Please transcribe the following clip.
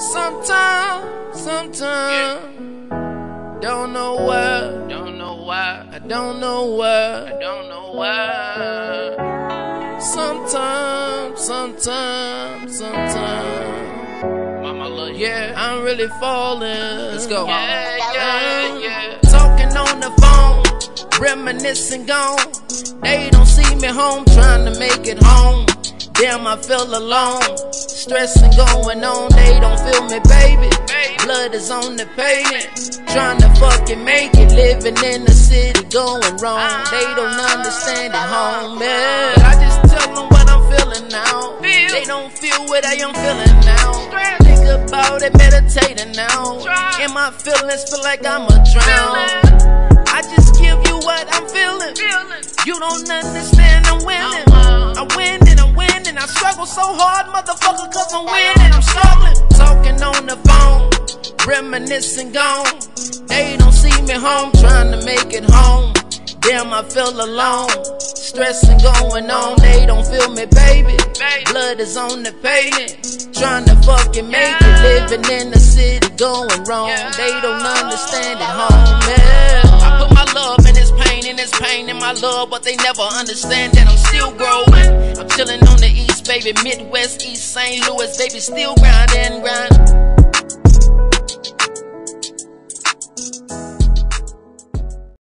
Sometimes, don't know why, I don't know why. Sometimes, mama love you. Yeah, I'm really falling. Let's go. Yeah. Talking on the phone, reminiscing gone. They don't see me home, trying to make it home. Damn, I feel alone. Stressing going on, they don't feel me, baby. Blood is on the pavement, trying to fucking make it. Living in the city, going wrong. They don't understand it, home, man. I just tell them what I'm feeling now. They don't feel what I am feeling now. Think about it, meditating now. And my feelings feel like I'm a drown. I just give you what I'm feeling. You don't understand, I'm winning. I'm winning. I struggle so hard, motherfucker, cause I'm winning. I'm struggling. Talking on the phone, reminiscing gone. They don't see me home, trying to make it home. Damn, I feel alone. Stressing going on, they don't feel me, baby. Blood is on the pavement, trying to fucking make it. Living in the city, going wrong. They don't understand it, home, man. I put my love in this pain in my love, but they never understand that I'm still growing. I'm chilling on the east, baby, Midwest, East St. Louis, baby, still grinding.